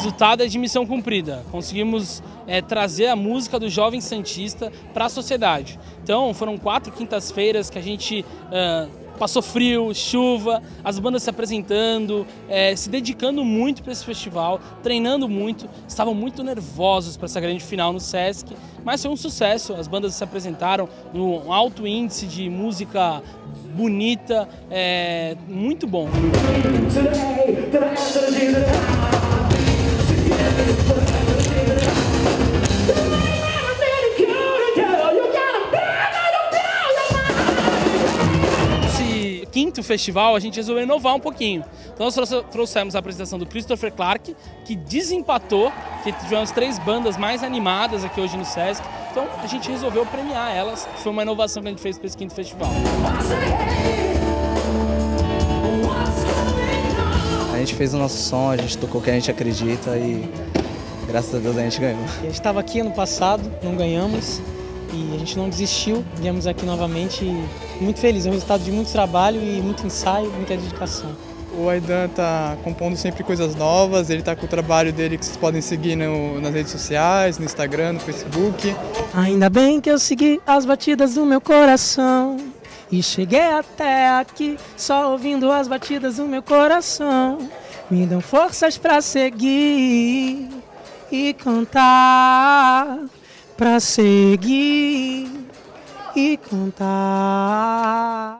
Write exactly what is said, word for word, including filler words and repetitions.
resultado é de missão cumprida. Conseguimos é, trazer a música do jovem santista para a sociedade. Então foram quatro quintas-feiras que a gente uh, passou frio, chuva, as bandas se apresentando, é, se dedicando muito para esse festival, treinando muito, estavam muito nervosos para essa grande final no Sesc, mas foi um sucesso, as bandas se apresentaram num alto índice de música bonita, é, muito bom. Quinto festival, a gente resolveu inovar um pouquinho. Então nós trouxemos a apresentação do Christopher Clark, que desempatou, que tivemos três bandas mais animadas aqui hoje no Sesc. Então a gente resolveu premiar elas, foi uma inovação que a gente fez para esse quinto festival. A gente fez o nosso som, a gente tocou o que a gente acredita e graças a Deus a gente ganhou. A gente estava aqui ano passado, não ganhamos. E a gente não desistiu, viemos aqui novamente e muito feliz, é um resultado de muito trabalho e muito ensaio, muita dedicação. O Aidan está compondo sempre coisas novas, ele está com o trabalho dele que vocês podem seguir no, nas redes sociais, no Instagram, no Facebook. Ainda bem que eu segui as batidas do meu coração e cheguei até aqui só ouvindo as batidas do meu coração. Me dão forças para seguir e cantar. Pra seguir e cantar.